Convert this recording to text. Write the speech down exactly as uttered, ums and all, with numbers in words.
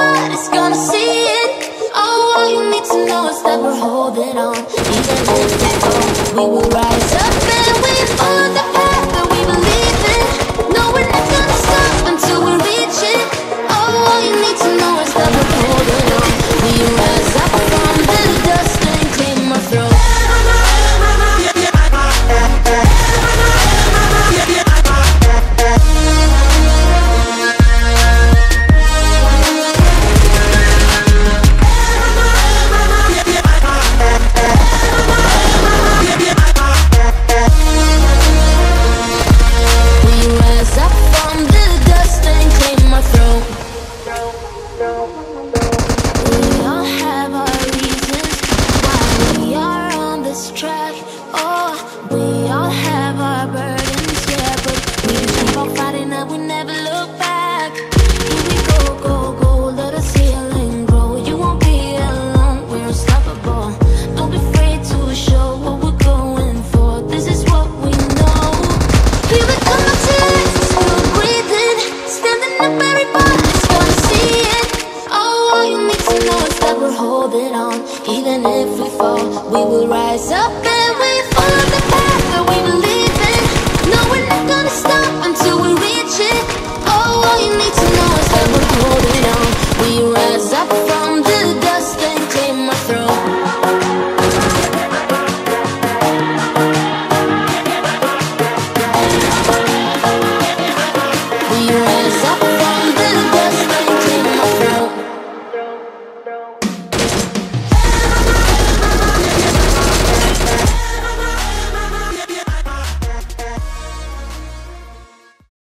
everybody's gonna see it. Oh, all you need to know is that we're holding on. Even if we fall, we will rise up and we follow the path that we believe in. No, we're not gonna stop until we reach it. Oh, all you need to know is that we're holding on. We rise up from the dust and claim our throne. Even if we fall, we will rise up and we